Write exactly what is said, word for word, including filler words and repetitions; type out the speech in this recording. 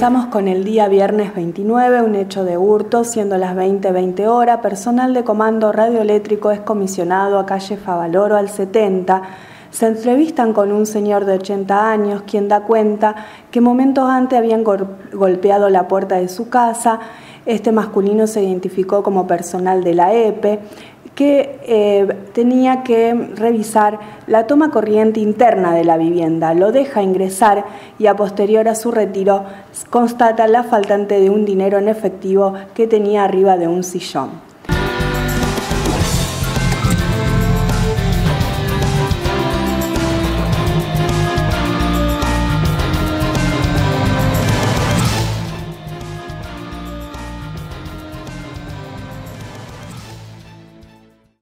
Comenzamos con el día viernes veintinueve, un hecho de hurto, siendo las veinte veinte horas. Personal de comando radioeléctrico es comisionado a calle Favaloro al setenta. Se entrevistan con un señor de ochenta años, quien da cuenta que momentos antes habían gol- golpeado la puerta de su casa. Este masculino se identificó como personal de la E P E, que eh, tenía que revisar la toma corriente interna de la vivienda. Lo deja ingresar y a posterior a su retiro constata la faltante de un dinero en efectivo que tenía arriba de un sillón.